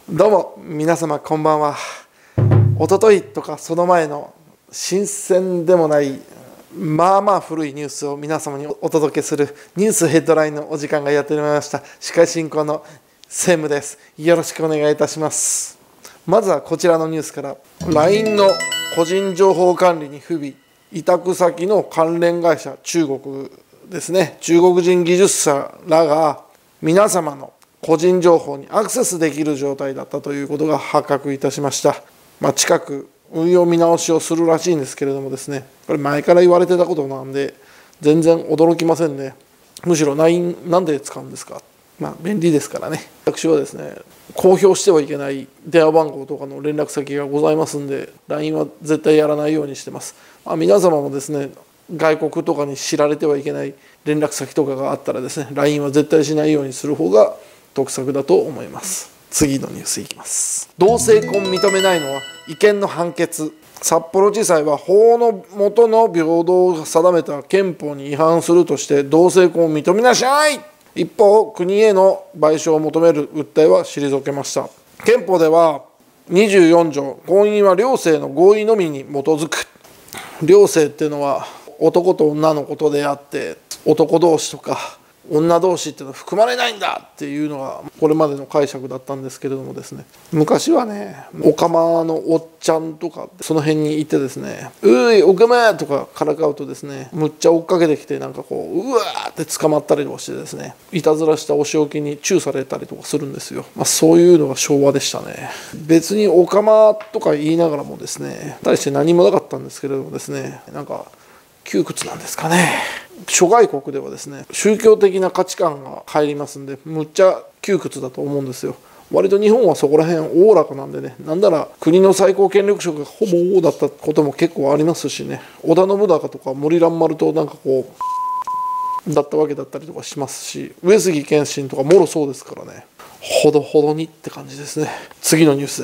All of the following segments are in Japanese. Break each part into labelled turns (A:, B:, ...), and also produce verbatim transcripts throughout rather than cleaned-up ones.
A: どうも皆様こんばんは。一昨日とかその前の新鮮でもないまあまあ古いニュースを皆様にお届けするニュースヘッドラインのお時間がやってまいりました。司会進行の専務です。よろしくお願いいたします。まずはこちらのニュースから。 ライン の個人情報管理に不備、委託先の関連会社、中国ですね、中国人技術者らが皆様の個人情報にアクセスできる状態だったということが発覚いたしました。まあ、近く運用見直しをするらしいんですけれどもですね、これ前から言われてたことなんで全然驚きませんね。むしろ ライン なんで使うんですか。まあ便利ですからね。私はですね、公表してはいけない電話番号とかの連絡先がございますんで ライン は絶対やらないようにしてます。まあ、皆様もですね、外国とかに知られてはいけない連絡先とかがあったらですね、 ライン は絶対しないようにする方が得策だと思います。次のニュースいきます。同性婚認めないのは違憲の判決。札幌地裁は法の下の平等を定めた憲法に違反するとして同性婚を認めなさい。一方、国への賠償を求める訴えは退けました。憲法ではにじゅうよん条、婚姻は両性の合意のみに基づく。両性っていうのは男と女のことであって、男同士とか女同士っていうのは含まれないんだっていうのがこれまでの解釈だったんですけれどもですね、昔はね、おかまのおっちゃんとかその辺にいてですね、ういおかまとかからかうとですね、むっちゃ追っかけてきて、なんかこううわーって捕まったりとかしてですね、いたずらしたお仕置きにチューされたりとかするんですよ。まあ、そういうのが昭和でしたね。別におかまとか言いながらもですね、大して何もなかったんですけれどもですね、なんか窮屈なんですかね。諸外国ではですね、宗教的な価値観が入りますんで、むっちゃ窮屈だと思うんですよ。割と日本はそこら辺おおらかなんでね、なんなら国の最高権力者がほぼ王だったことも結構ありますしね、織田信長とか森蘭丸となんかこうだったわけだったりとかしますし、上杉謙信とかもろそうですからね、ほどほどにって感じですね。次のニュースです。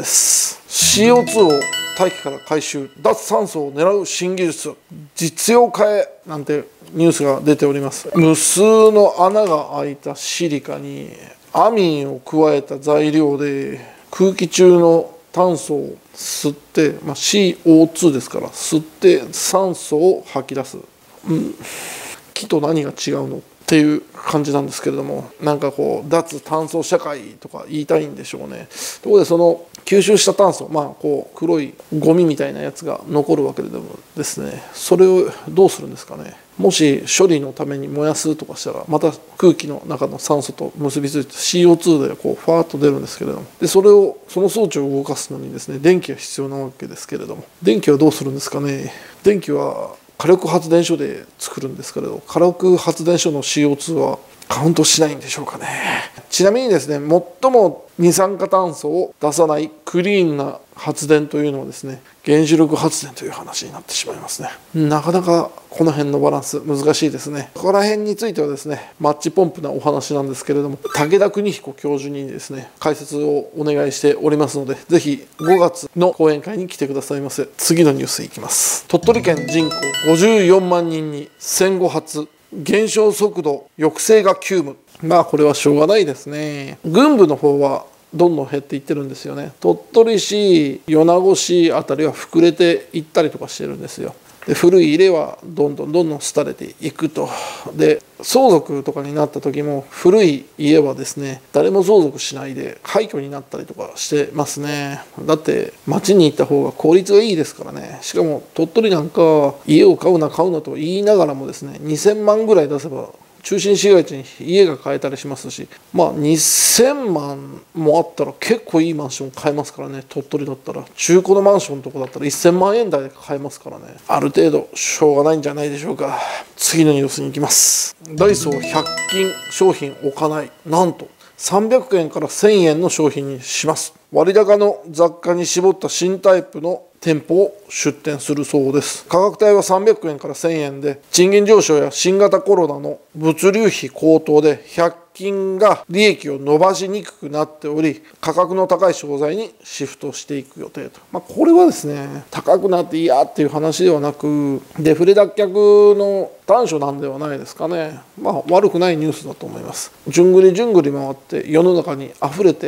A: シーオーツー を大気から回収、脱炭素を狙う新技術、実用化へなんてニュースが出ております。無数の穴が開いたシリカにアミンを加えた材料で空気中の炭素を吸って、まあ、シーオーツー ですから吸って酸素を吐き出す、うん、木と何が違うのっていう感じなんですけれども、なんかこう脱炭素社会とか言いたいんでしょうね。ところでその吸収した炭素、まあこう黒いゴミみたいなやつが残るわけでもですね、それをどうするんですかね。もし処理のために燃やすとかしたら、また空気の中の酸素と結びついて シーオーツー でこうファーッと出るんですけれども、でそれをその装置を動かすのにですね、電気が必要なわけですけれども、電気はどうするんですかね。電気は火力発電所で作るんですけれど、火力発電所の シーオーツー はカウントしないんでしょうかね。ちなみにですね、最も二酸化炭素を出さないクリーンな発電というのはですね、原子力発電という話になってしまいますね。なかなかこの辺のバランス難しいですね。ここら辺についてはですね、マッチポンプなお話なんですけれども、武田邦彦教授にですね、解説をお願いしておりますので、ぜひごがつの講演会に来てくださいませ。次のニュースいきます。鳥取県人口ごじゅうよんまんにんに戦後初、減少速度抑制が急務。まあこれはしょうがないですね。軍部の方はどんどん減っていってるんですよね。鳥取市、米子市あたりは膨れていったりとかしてるんですよ。で古い家はどんどんどんどん廃れていくと。で相続とかになった時も古い家はですね、誰も相続しないで廃墟になったりとかしてますね。だって町に行った方が効率がいいですからね。しかも鳥取なんか家を買うな買うなと言いながらもですね、にせんまんぐらい出せば中心市街地に家が買えたりしますし、まあにせんまんもあったら結構いいマンション買えますからね。鳥取だったら中古のマンションとかだったらせんまんえん台で買えますからね。ある程度しょうがないんじゃないでしょうか。次のニュースに行きます。ダイソーひゃく均商品置かない、なんとさんびゃくえんからせんえんの商品にします。割高の雑貨に絞った新タイプの店舗を出店するそうです。価格帯はさんびゃくえんからせんえんで、賃金上昇や新型コロナの物流費高騰でひゃく均が利益を伸ばしにくくなっており、価格の高い商材にシフトしていく予定と。まあ、これはですね、高くなって嫌っていう話ではなく、デフレ脱却の短所なんではないですかね。まあ悪くないニュースだと思います。じゅんぐりじゅんぐり回って世の中に溢れて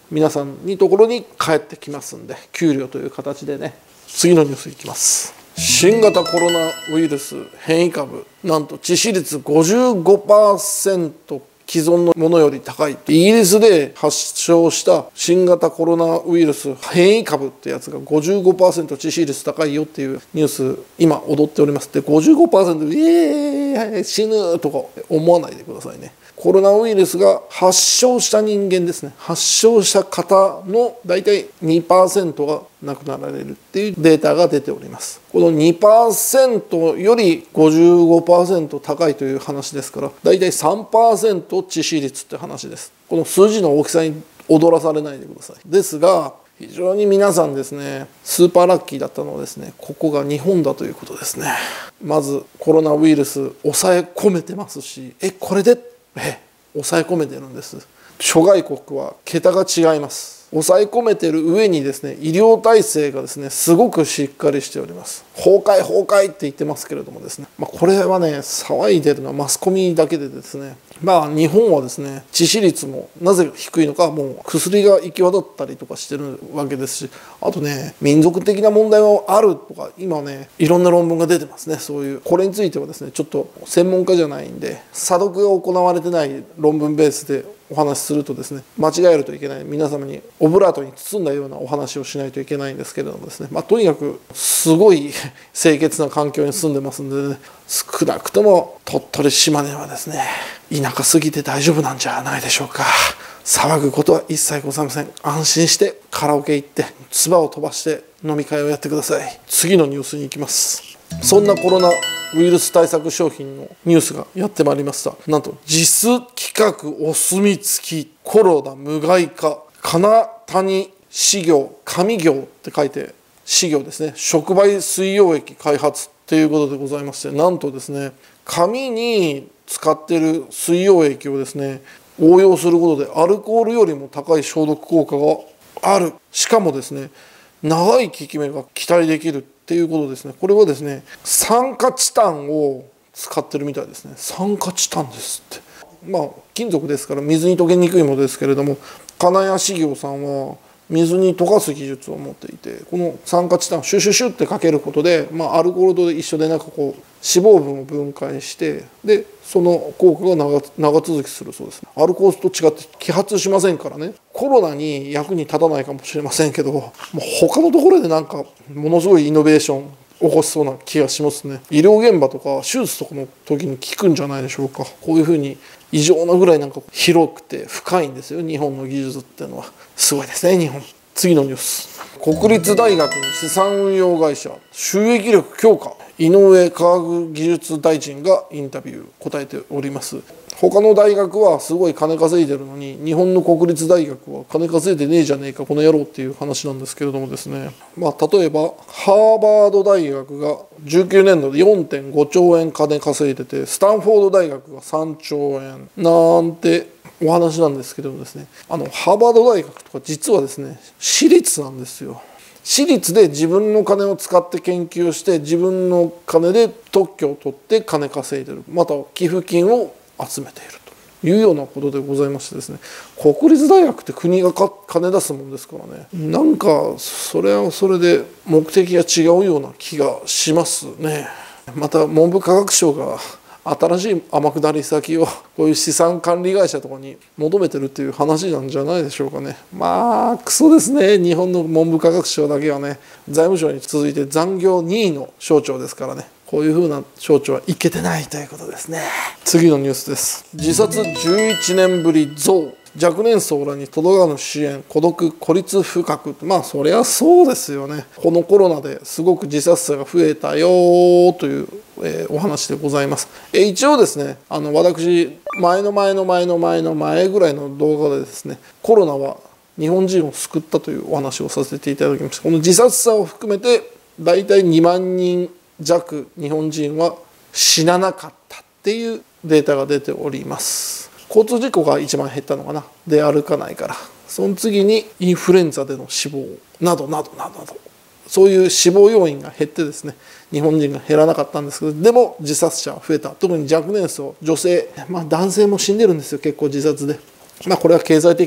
A: 皆さんにところに返ってきますんで、給料という形でね。次のニュースいきます。新型コロナウイルス変異株、なんと致死率 ごじゅうごパーセント 既存のものより高い。イギリスで発症した新型コロナウイルス変異株ってやつが ごじゅうごパーセント 致死率高いよっていうニュース今踊っております。で ごじゅうごパーセント イエーイ死ぬとか思わないでくださいね。コロナウイルスが発症した人間ですね、発症した方のだいたい にパーセント が亡くなられるっていうデータが出ております。この にパーセント より ごじゅうごパーセント 高いという話ですから、だいたい さんパーセント 致死率って話です。この数字の大きさに踊らされないでください。ですが非常に皆さんですね、スーパーラッキーだったのはですね、ここが日本だということですね。まずコロナウイルス抑え込めてますし、えこれでえ抑え込めてるんです。諸外国は桁が違います。抑え込めてる上にですね、医療体制がですねすごくしっかりしております。崩壊崩壊って言ってますけれどもですね、まあ、これはね騒いでるのはマスコミだけでですね、まあ日本はですね致死率もなぜ低いのか、もう薬が行き渡ったりとかしてるわけですし、あとね民族的な問題もあるとか今ねいろんな論文が出てますね。そういうこれについてはですねちょっと専門家じゃないんで、査読が行われてない論文ベースでお話しするとですね間違えるといけない、皆様にオブラートに包んだようなお話をしないといけないんですけれどもですね、まあ、とにかくすごい清潔な環境に住んでますんで、ね、少なくとも鳥取島根はですね田舎すぎて大丈夫なんじゃないでしょうか。騒ぐことは一切ございません。安心してカラオケ行って唾を飛ばして飲み会をやってください。次のニュースに行きます。そんなコロナウイルス対策商品のニュースがやってまいりました。なんと実規格お墨付きコロナ無害化金谷飼業上業って書いて飼業ですね、触媒水溶液開発ということでございまして、なんとですね紙に使っている水溶液をですね応用することでアルコールよりも高い消毒効果がある。しかもですね長い効き目が期待できるっていうことですね。これはですね酸化チタンを使ってるみたいですね。酸化チタンですって。まあ金属ですから水に溶けにくいものですけれども、金谷飼業さんは水に溶かす技術を持っていて、この酸化チタンをシュシュシュってかけることで、まあ、アルコールと一緒でなんかこう脂肪分を分解して、でその効果が 長, 長続きするそうです。アルコールと違って揮発しませんからね。コロナに役に立たないかもしれませんけど、もう他のところでなんかものすごいイノベーション起こしそうな気がしますね。医療現場とか手術とかの時に効くんじゃないでしょうか。こういうふうに異常なぐらいなんか広くて深いんですよ、日本の技術っていうのは。すごいですね日本。次のニュース。国立大学に資産運用会社収益力強化、井上科学技術大臣がインタビュー答えております。他の大学はすごい金稼いでるのに、日本の国立大学は金稼いでねえじゃねえかこの野郎っていう話なんですけれどもですね、まあ、例えばハーバード大学がじゅうきゅうねんどで よんてんごちょうえん金稼いでて、スタンフォード大学がさんちょうえんなんてお話なんですけどもですね、あのハーバード大学とか実はですね私立なんですよ。私立で自分の金を使って研究をして自分の金で特許を取って金稼いでる、また寄付金を集めているというようなことでございましてですね、国立大学って国が金出すもんですからね、なんかそれはそれで目的が違うような気がしますね。また文部科学省が新しい天下り先をこういう資産管理会社とかに求めてるっていう話なんじゃないでしょうかね。まあクソですね、日本の文部科学省だけはね、財務省に続いて残業にいの省庁ですからね、こういうふうな省庁はいけてないということですね。次のニュースです。自殺じゅういちねんぶり増、若年層らに届かぬ支援、孤独孤立不覚。まあそりゃそうですよね。このコロナですごく自殺者が増えたよという、えー、お話でございます。えー、一応ですね、あの私前の前の前の前の前ぐらいの動画でですね、コロナは日本人を救ったというお話をさせていただきました。この自殺者を含めてだいたいにまんにん弱日本人は死ななかったっていうデータが出ております。交通事故が一番減ったのかな、で歩かないから、その次にインフルエンザでの死亡などなどなどなど、そういう死亡要因が減ってですね、日本人が減らなかったんですけど、でも自殺者は増えた。特に若年層、女性、まあ男性も死んでるんですよ結構自殺で。まあこれは経済的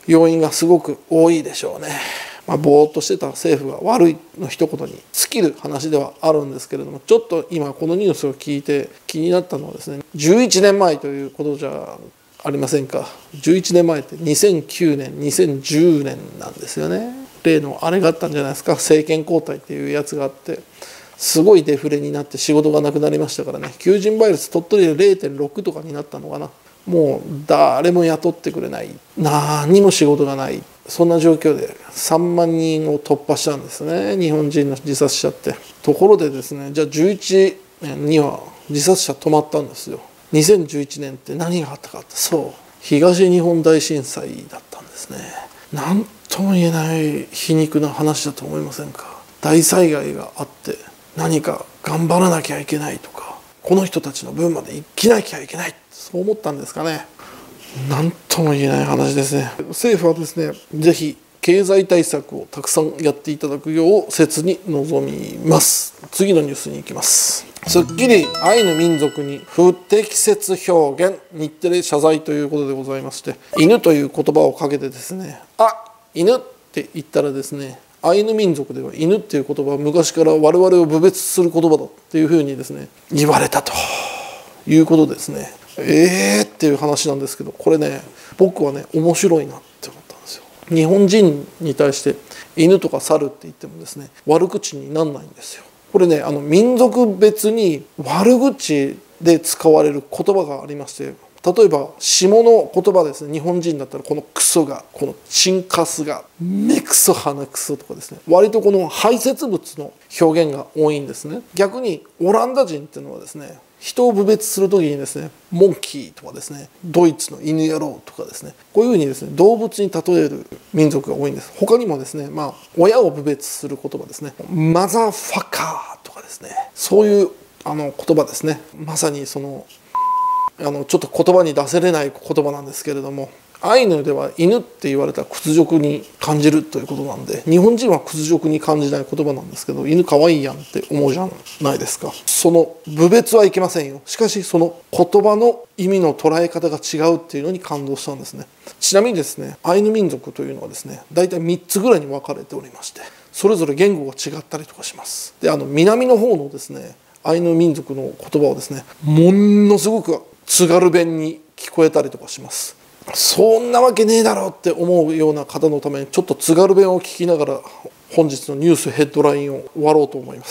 A: 要因がすごく多いでしょうね。まあ、ぼーっとしてた政府が悪いの一言に尽きる話ではあるんですけれども、ちょっと今このニュースを聞いて気になったのはですね、じゅういちねんまえということじゃありませんか。じゅういちねんまえってにせんきゅうねんにせんじゅうねんなんですよね。例のあれがあったんじゃないですか。政権交代っていうやつがあって、すごいデフレになって仕事がなくなりましたからね。求人倍率鳥取で れいてんろく とかになったのかな。もう誰も雇ってくれない、何にも仕事がない、そんな状況でさんまんにんを突破したんですね、日本人の自殺者って。ところでですね、じゃあじゅういちねんには自殺者止まったんですよ。にせんじゅういちねんって何があったかって、そう東日本大震災だったんですね。何とも言えない皮肉な話だと思いませんか。大災害があって何か頑張らなきゃいけないとか、この人たちの分まで生きなきゃいけない、そう思ったんですかね。何とも言えない話ですね。政府はですね、ぜひ経済対策をたくさんやっていただくよう切に望みます。次のニュースに行きます。スッキリアイヌ民族に不適切表現、日テレ謝罪ということでございまして、犬という言葉をかけてですね、あ、犬って言ったらですね、アイヌ民族では犬っていう言葉は昔から我々を侮蔑する言葉だっていうふうにですね言われたということですね。えーっていう話なんですけど、これね、僕はね面白いなって思ったんですよ。日本人に対して犬とか猿って言ってもですね悪口になんないんですよ。これね、あの民族別に悪口で使われる言葉がありまして、例えば下の言葉ですね、日本人だったらこのクソが、このチンカスが、目クソ鼻クソとかですね、割とこの排泄物の表現が多いんですね。逆にオランダ人っていうのはですね、人を侮蔑する時にですね、モンキーとかですね、ドイツの犬野郎とかですね、こういうふうにですね動物に例える民族が多いんです。他にもですね、まあ親を侮蔑する言葉ですね、マザーファカーとかですね、そういうあの言葉ですね。まさにそのあのちょっと言葉に出せれない言葉なんですけれども、アイヌでは犬って言われたら屈辱に感じるということなんで、日本人は屈辱に感じない言葉なんですけど、犬かわいいやんって思うじゃないですか。その侮蔑はいけませんよ。しかしその言葉の意味の捉え方が違うっていうのに感動したんですね。ちなみにですね、アイヌ民族というのはですね大体みっつぐらいに分かれておりまして、それぞれ言語が違ったりとかします。で、あの南の方のですねアイヌ民族の言葉はですねものすごく津軽弁に聞こえたりとかします。そんなわけねえだろうって思うような方のためにちょっと津軽弁を聞きながら本日のニュースヘッドラインを終わろうと思います。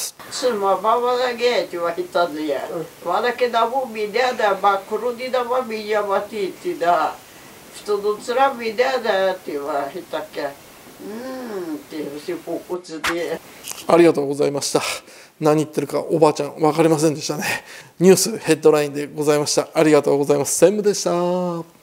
A: ありがとうございました。何言ってるかおばあちゃん分かりませんでしたね。ニュースヘッドラインでございました。ありがとうございます。専務でした。